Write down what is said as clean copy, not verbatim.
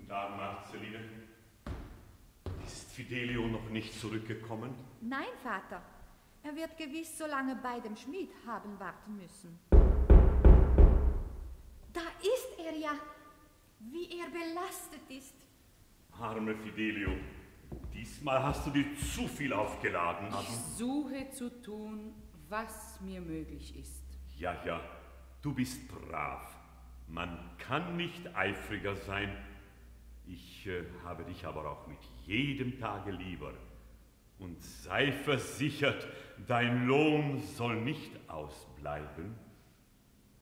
Tag, Marceline. Ist Fidelio noch nicht zurückgekommen? Nein, Vater. Er wird gewiss so lange bei dem Schmied haben warten müssen. Da ist er ja, wie er belastet ist. Arme Fidelio, diesmal hast du dir zu viel aufgeladen. Ich suche zu tun, was mir möglich ist. Ja, ja, du bist brav. Man kann nicht eifriger sein. Ich habe dich aber auch mit jedem Tage lieber. Und sei versichert, dein Lohn soll nicht ausbleiben.